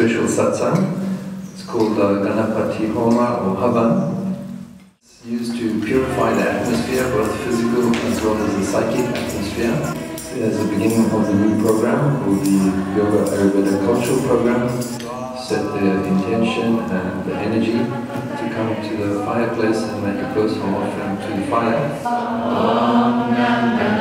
special satsang. It's called Ganapati Homa or Havan. It's used to purify the atmosphere, both physical as well as the psychic atmosphere. As the beginning of the new program called the Ayurveda Cultural program, set the intention and the energy to come to the fireplace and make a personal offering to the fire.